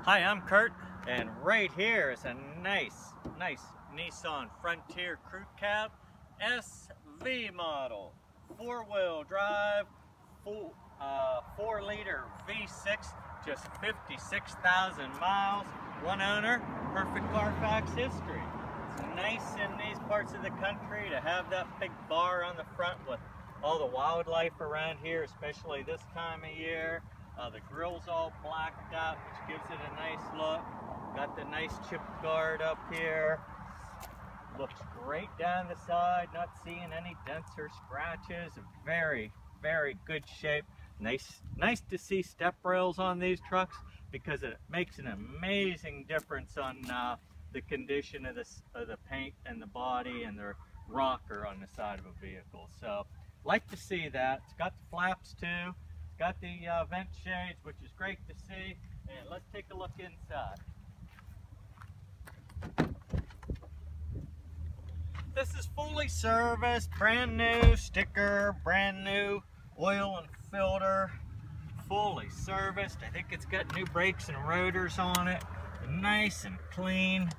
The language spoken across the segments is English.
Hi, I'm Kurt, and right here is a nice Nissan Frontier Crew Cab SV model, 4-wheel drive, 4-liter V6, just 56,000 miles, one owner, perfect CARFAX history. It's nice in these parts of the country to have that big bar on the front with all the wildlife around here, especially this time of year. The grill's all blacked out, which gives it a nice look. Got the nice chip guard up here. Looks great down the side, not seeing any dents or scratches. Very good shape. Nice to see step rails on these trucks because it makes an amazing difference on the condition of the paint and the body and the rocker on the side of a vehicle. So like to see that. It's got the flaps too. Got the vent shades, which is great to see. And let's take a look inside. This is fully serviced, brand new sticker, brand new oil and filter, fully serviced. I think it's got new brakes and rotors on it. Nice and clean.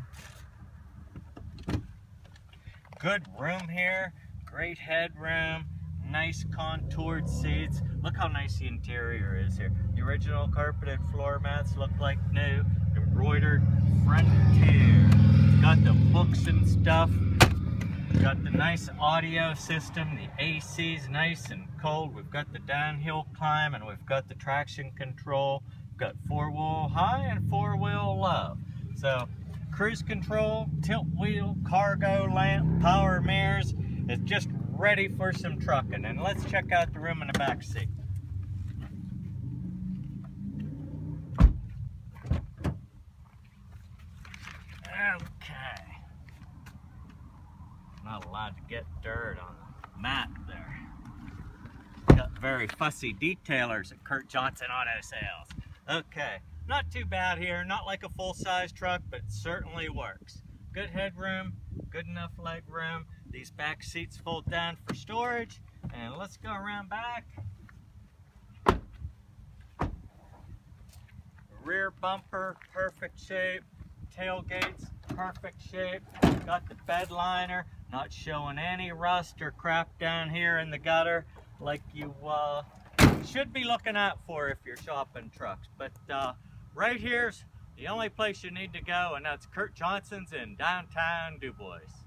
Good room here, great headroom. Nice contoured seats. Look how nice the interior is here. The original carpeted floor mats look like new. Embroidered Frontier. It's got the books and stuff. Got the nice audio system. The AC's nice and cold. We've got the downhill climb and we've got the traction control. We've got 4-wheel high and 4-wheel low. So cruise control, tilt wheel, cargo lamp, power mirrors. It's just ready for some trucking. And let's check out the room in the back seat. Okay. Not allowed to get dirt on the mat there. Got very fussy detailers at Kurt Johnson Auto Sales. Okay, not too bad here. Not like a full-size truck, but it certainly works. Good headroom, good enough leg room. These back seats fold down for storage. And let's go around back. Rear bumper, perfect shape. Tailgates, perfect shape. Got the bed liner, not showing any rust or crap down here in the gutter like you should be looking out for if you're shopping trucks. But right here's the only place you need to go, and that's Kurt Johnson's in downtown DuBois.